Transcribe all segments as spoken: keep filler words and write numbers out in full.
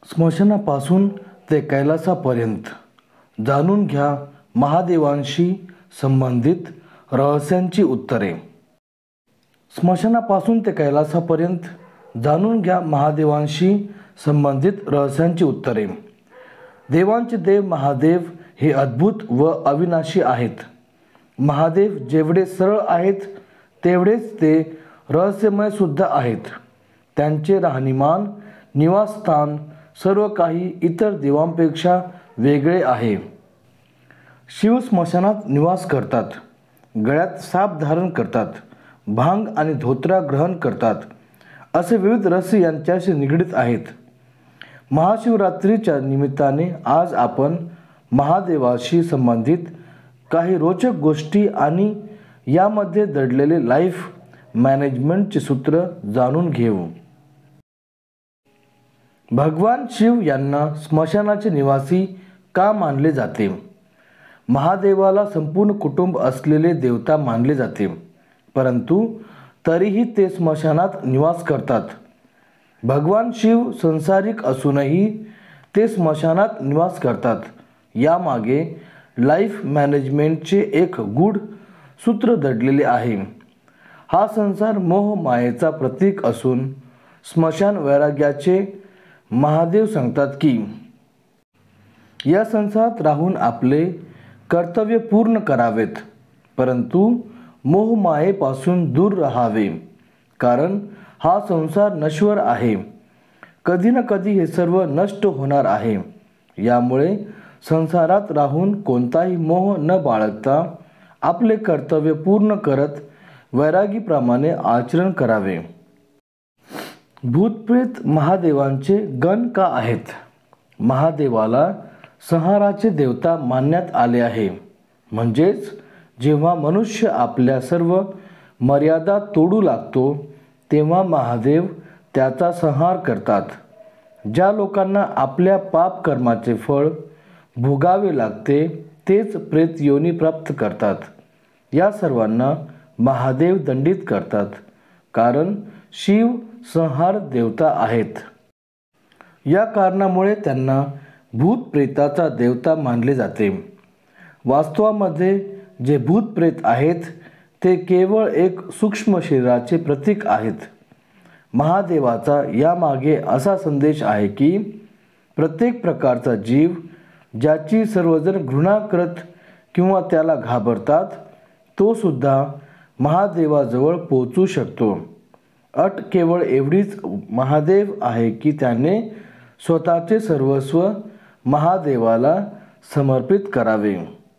स्मशानापासून ते कैलासापर्यंत जाणून घ्या महादेवांशी संबंधित रहस्यांची उत्तरे. स्मशानापासून ते कैलासापर्यंत जाणून घ्या महादेवांशी संबंधित रहस्यांची उत्तरे. देवांचे देव महादेव हे अद्भुत व अविनाशी आहेत. महादेव जेवढे सरळ आहेत तेवढेच ते रहस्यमय सुद्धा आहेत. त्यांचे राहणीमान, निवासस्थान सर्व काही इतर देवांपेक्षा वेगळे आहे. शिव स्मशानात निवास करतात, गळ्यात साप धारण करतात, भांग आणि धोत्रा ग्रहण करतात, असे विविध रहस्य यांच्याशी निगडीत आहेत. महाशिवरात्रीच्या निमित्ताने आज आपण महादेवाशी संबंधित काही रोचक गोष्टी आणि यामध्ये दडलेले लाईफ मॅनेजमेंटचे सूत्र जाणून घेऊ. भगवान शिव यांना स्मशानाचे निवासी का मानले जाते? महादेवाला संपूर्ण कुटुंब असलेले देवता मानले जाते, परंतु तरीही ते स्मशानात निवास करतात. भगवान शिव संसारिक असूनही ते स्मशानात निवास करतात. यामागे लाईफ मॅनेजमेंटचे एक गूढ सूत्र दडलेले आहे. हा संसार मोह मायेचा प्रतीक असून स्मशान वैराग्याचे महादेव सांगतात की या संसारात राहून आपले कर्तव्य पूर्ण करावेत, परंतु मोहमायेपासून दूर राहावे, कारण हा संसार नश्वर आहे. कधी ना कधी हे सर्व नष्ट होणार आहे. यामुळे संसारात राहून कोणताही मोह न बाळगता आपले कर्तव्य पूर्ण करत वैरागीप्रमाणे आचरण करावे. भूतप्रेत महादेवांचे गण का आहेत? महादेवाला संहाराचे देवता मानण्यात आले आहे. म्हणजेच जेव्हा मनुष्य आपल्या सर्व मर्यादा तोडू लागतो तेव्हा महादेव त्याचा संहार करतात. ज्या लोकांना आपल्या पाप कर्माचे फळ भोगावे लागते तेच प्रेत योनी प्राप्त करतात. या सर्वांना महादेव दंडित करतात, कारण शिव संहार देवता आहेत. या कारणामुळे त्यांना भूत प्रेताचा देवता मानले जाते. वास्तवामध्ये जे भूत प्रेत आहेत ते केवळ एक सूक्ष्म शरीराचे प्रतीक आहेत. महादेवाचा यामागे असा संदेश आहे की प्रत्येक प्रकारचा जीव ज्याची सर्वजण घृणा करत किंवा त्याला घाबरतात तो सुद्धा महादेवाजवळ पोहोचू शकतो. अट केवळ एवढीच महादेव आहे की त्याने स्वतःचे सर्वस्व महादेवाला समर्पित करावे.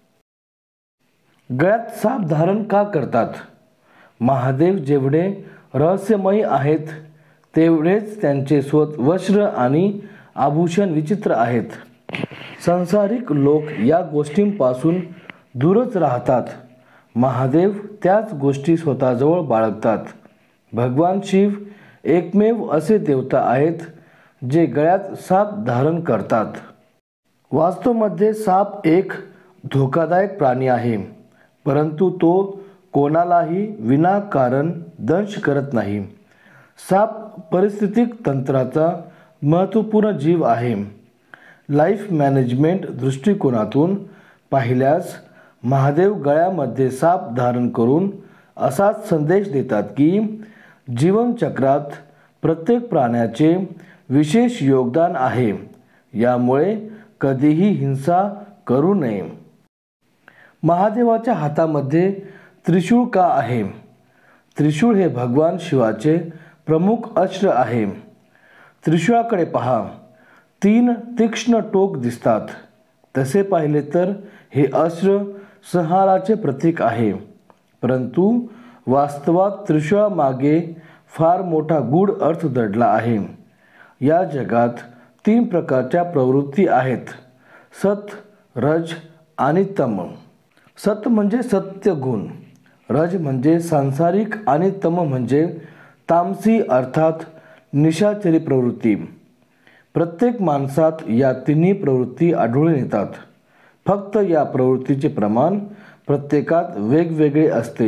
गळ्यात साप धारण का करतात? महादेव जेवढे रहस्यमयी आहेत तेवढेच त्यांचे स्व वस्त्र आणि आभूषण विचित्र आहेत. संसारिक लोक या गोष्टींपासून दूरच राहतात. महादेव त्याच गोष्टी स्वतःजवळ बाळगतात. भगवान शिव एकमेव असे देवता आहेत जे गळ्यात साप धारण करतात. वास्तवामध्ये साप एक धोकादायक प्राणी आहे, परंतु तो कोणालाही विनाकारण दंश करत नाही. साप पारिस्थितिक तंत्राचा महत्त्वपूर्ण जीव आहे. लाईफ मॅनेजमेंट दृष्टिकोनातून पाहिल्यास महादेव गळ्यामध्ये साप धारण करून असाच संदेश देतात की जीवनचक्रात प्रत्येक प्राण्याचे विशेष योगदान आहे. यामुळे कधीही हिंसा करू नये. महादेवाच्या हातामध्ये त्रिशूळ का आहे? त्रिशूळ हे भगवान शिवाचे प्रमुख अस्त्र आहे. त्रिशूळाकडे पहा, तीन तीक्ष्ण टोक दिसतात. तसे पाहिले तर हे अस्त्र संहाराचे प्रतीक आहे, परंतु वास्तवात त्रिशूळामागे फार मोठा गूढ अर्थ दडला आहे. या जगात तीन प्रकारच्या प्रवृत्ती आहेत: सत, रज आणि तम. सत म्हणजे सत्य गुण, रज म्हणजे सांसारिक आणि तम म्हणजे तामसी अर्थात निशाचरी प्रवृत्ती. प्रत्येक माणसात या तिन्ही प्रवृत्ती आढळून येतात. फक्त या प्रवृत्तीचे प्रमाण प्रत्येकात वेगवेगळे असते.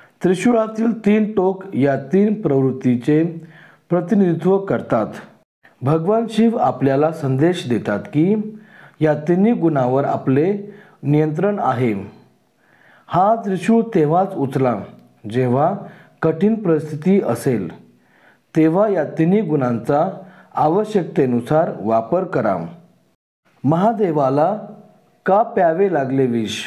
त्रिशूळातील तीन टोक या तीन प्रवृत्तीचे प्रतिनिधित्व करतात. भगवान शिव आपल्याला संदेश देतात की या तिन्ही गुणांवर आपले नियंत्रण आहे. हा त्रिशूळ तेव्हाच उचला जेव्हा कठीण परिस्थिती असेल, तेव्हा या तिन्ही गुणांचा आवश्यकतेनुसार वापर करा. महादेवाला का प्यावे लागले विष?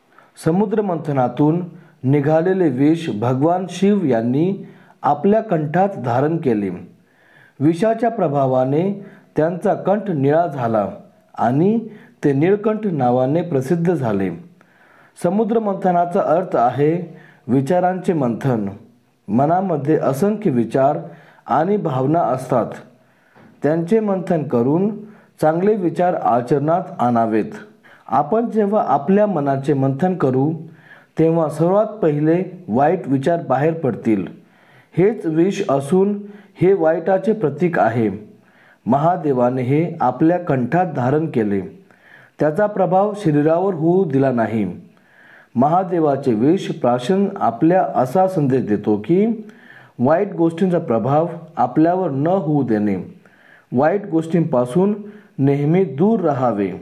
समुद्रमंथनातून निघालेले विष भगवान शिव यांनी आपल्या कंठात धारण केले. विषाच्या प्रभावाने त्यांचा कंठ निळा झाला आणि ते निळकंठ नावाने प्रसिद्ध झाले. समुद्रमंथनाचा अर्थ आहे विचारांचे मंथन. मनामध्ये असंख्य विचार आणि भावना असतात. त्यांचे मंथन करून चांगले विचार आचरणात आणावेत. आपण जेव्हा आपल्या मनाचे मंथन करू तेव्हा सर्वात पहिले वाईट विचार बाहेर पडतील. हेच विष असून हे वाईटाचे प्रतीक आहे. महादेवाने हे आपल्या कंठात धारण केले. त्याचा प्रभाव शरीरावर होऊ दिला नाही. महादेवाचे विष प्राशन आपल्या असा संदेश देतो की वाईट गोष्टींचा प्रभाव आपल्यावर न होऊ देणे, वाईट गोष्टींपासून नेहमी दूर राहावे.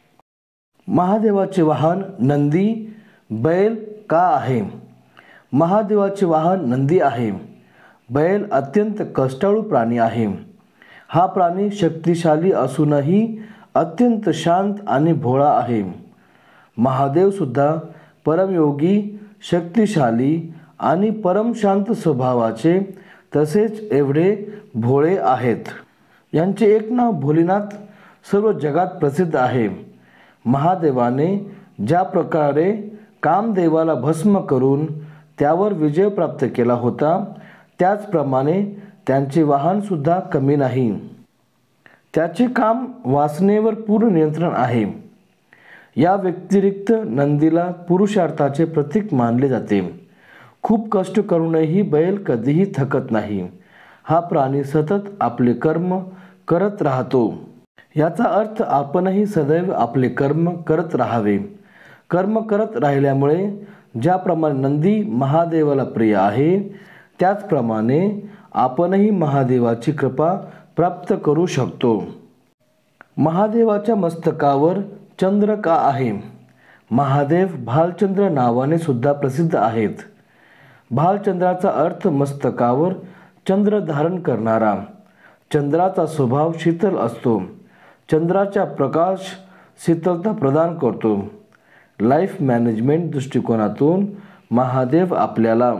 महादेवाचे वाहन नंदी बैल का आहे? महादेवाचे वाहन नंदी आहे. बैल अत्यंत कष्टाळू प्राणी आहे. हा प्राणी शक्तिशाली असूनही अत्यंत शांत आणि भोळा आहे. महादेव सुद्धा परमयोगी, शक्तिशाली आणि परमशांत स्वभावाचे तसेच एवढे भोळे आहेत. यांचे एक नाव भोलेनाथ सर्व जगात प्रसिद्ध आहे. महादेवाने ज्या प्रकारे कामदेवाला भस्म करून त्यावर विजय प्राप्त केला होता, त्याचप्रमाणे त्यांचे वाहनसुद्धा कमी नाही. त्याचे काम वासनेवर पूर्ण नियंत्रण आहे. या व्यतिरिक्त नंदीला पुरुषार्थाचे प्रतीक मानले जाते. खूप कष्ट करूनही बैल कधीही थकत नाही. हा प्राणी सतत आपले कर्म करत राहतो. याचा अर्थ आपणही सदैव आपले कर्म करत राहावे. कर्म करत राहिल्यामुळे ज्याप्रमाणे नंदी महादेवाला प्रिय आहे, त्याचप्रमाणे आपणही महादेवाची कृपा प्राप्त करू शकतो. महादेवाच्या मस्तकावर चंद्र का आहे? महादेव भालचंद्र नावाने सुद्धा प्रसिद्ध आहेत. भालचंद्राचा अर्थ मस्तकावर चंद्र धारण करणारा. चंद्राचा स्वभाव शीतल असतो. चंद्राचा प्रकाश शीतलता प्रदान करतो. लाईफ मॅनेजमेंट दृष्टिकोनातून महादेव आपल्याला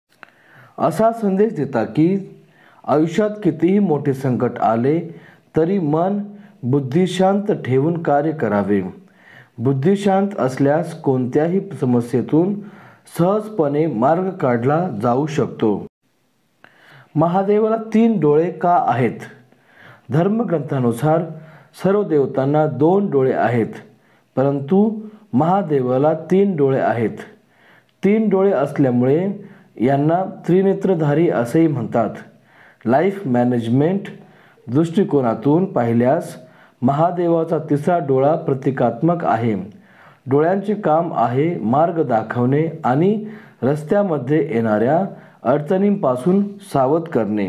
असा संदेश देतात की आयुष्यात कितीही मोठे संकट आले तरी मन बुद्धिशांत ठेवून कार्य करावे. बुद्धिशांत असल्यास कोणत्याही समस्येतून सहजपणे मार्ग काढला जाऊ शकतो. महादेवाला तीन डोळे का आहेत? धर्मग्रंथानुसार सर्व देवतांना दोन डोळे आहेत, परंतु महादेवाला तीन डोळे आहेत. तीन डोळे असल्यामुळे यांना त्रिनेत्रधारी असेही म्हणतात. लाईफ मॅनेजमेंट दृष्टिकोनातून पाहिल्यास महादेवाचा तिसरा डोळा प्रतिकात्मक आहे. डोळ्यांचे काम आहे मार्ग दाखवणे आणि रस्त्यामध्ये येणाऱ्या अडचणींपासून सावध करणे.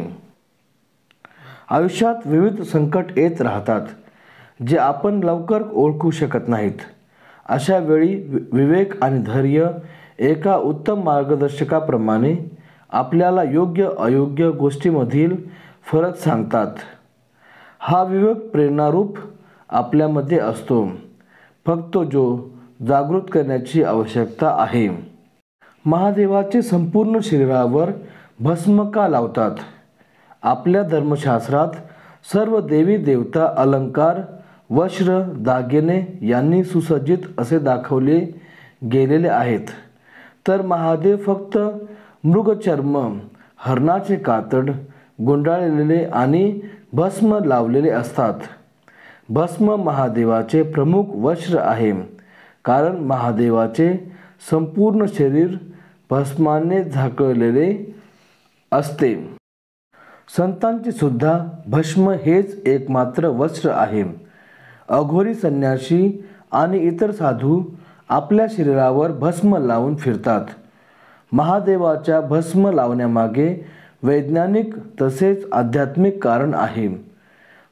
आयुष्यात विविध संकट येत राहतात, जे आपण लवकर ओळखू शकत नाहीत. अशा वेळी विवेक आणि धैर्य एका उत्तम मार्गदर्शकाप्रमाणे आपल्याला योग्य अयोग्य गोष्टीमधील फरक सांगतात. हा विवेक प्रेरणारूप आपल्यामध्ये असतो. फक्त जो जागृत करण्याची आवश्यकता आहे. महादेवाचे संपूर्ण शरीरावर भस्म का लावतात? आपल्या धर्मशास्त्रात सर्व देवी देवता अलंकार, वस्त्र, दागिने यांनी सुसज्जित असे दाखवले गेलेले आहेत, तर महादेव फक्त मृगचर्म, हरणाचे कातड, गुंडाळलेले आणि भस्म लावलेले असतात. भस्म महादेवाचे प्रमुख वस्त्र आहे, कारण महादेवाचे संपूर्ण शरीर भस्माने झाकलेले असते. संतांचे सुद्धा भस्म हेच एकमात्र वस्त्र आहे. अघोरी, संन्यासी आणि इतर साधू आपल्या शरीरावर भस्म लावून फिरतात. महादेवाच्या भस्म लावण्यामागे वैज्ञानिक तसेच आध्यात्मिक कारण आहे.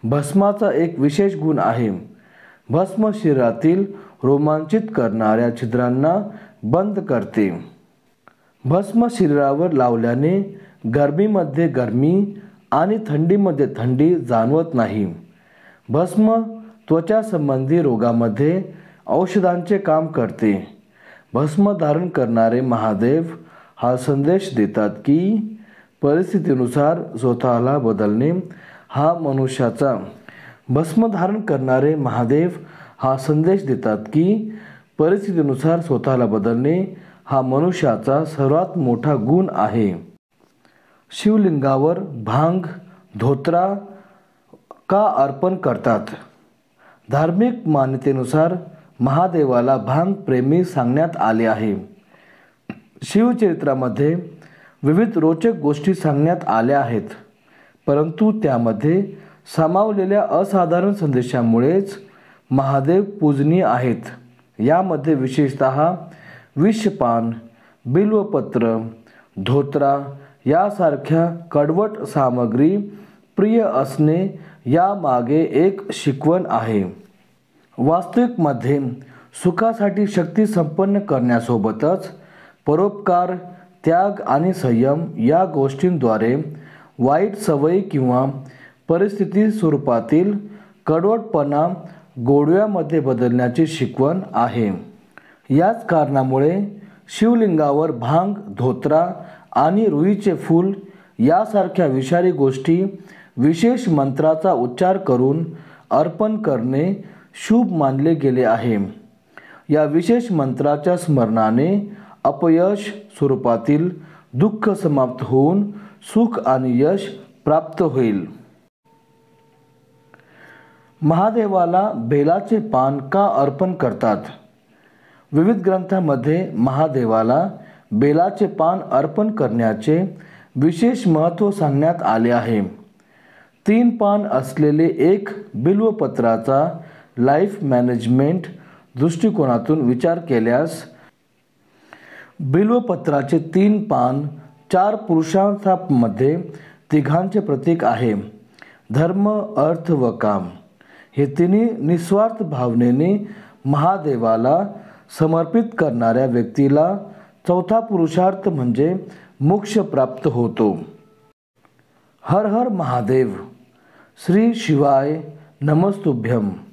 भस्माचा एक विशेष गुण आहे. भस्म शरीरातील रोमांचित करणाऱ्या छिद्रांना बंद करते. भस्म शरीरावर लावल्याने गरमीमध्ये गरमी आणि थंडीमध्ये थंडी जाणवत नाही. भस्म त्वचासंबंधी रोगामध्ये औषधांचे काम करते. भस्म धारण करणारे महादेव हा संदेश देतात की परिस्थितीनुसार स्वतःला बदलणे हा मनुष्याचा भस्म धारण करणारे महादेव हा संदेश देतात की परिस्थितीनुसार स्वतःला बदलणे हा मनुष्याचा सर्वात मोठा गुण आहे. शिवलिंगावर भांग धोत्रा का अर्पण करतात? धार्मिक मान्यतेनुसार महादेवाला भांग प्रेमी सांगण्यात आले आहे. शिवचरित्रामध्ये विविध रोचक गोष्टी सांगण्यात आल्या आहेत, परंतु त्यामध्ये सामावलेल्या असाधारण संदेशामुळेच महादेव पूजनीय आहेत. यामध्ये विशेषतः विषपान, बिल्वपत्र, धोत्रा यासारख्या कडवट सामग्री प्रिय असणे यामागे एक शिकवण आहे. वास्तविकमध्ये सुखासाठी शक्ती संपन्न करण्यासोबतच परोपकार, त्याग आणि संयम या गोष्टींद्वारे वाईट सवयी किंवा परिस्थिती स्वरूपातील कडवटपणा गोडव्यामध्ये बदलण्याची शिकवण आहे. याच कारणामुळे शिवलिंगावर भांग, धोत्रा आणि रुईचे फूल यासारख्या विषारी गोष्टी विशेष मंत्राचा उच्चार करून अर्पण करणे शुभ मानले गेले आहे. या विशेष मंत्राच्या स्मरणाने अपयश स्वरूपातील दुःख समाप्त होऊन सुख आणि यश प्राप्त होईल. महादेवाला बेलाचे पान का अर्पण करतात? विविध ग्रंथांमध्ये महादेवाला बेलाचे पान अर्पण करण्याचे विशेष महत्त्व सांगण्यात आले आहे. तीन पान असलेले एक बिल्वपत्राचा लाईफ मॅनेजमेंट दृष्टिकोनातून विचार केल्यास बिल्वपत्राचे तीन पान चार पुरुषार्थांमध्ये तिघांचे प्रतीक आहे. धर्म, अर्थ व काम हे तिन्ही निस्वार्थ भावनेने महादेवाला समर्पित करणाऱ्या व्यक्तीला चौथा पुरुषार्थ म्हणजे मोक्ष प्राप्त होतो. हर हर महादेव. श्री शिवाय नमस्तुभ्यम.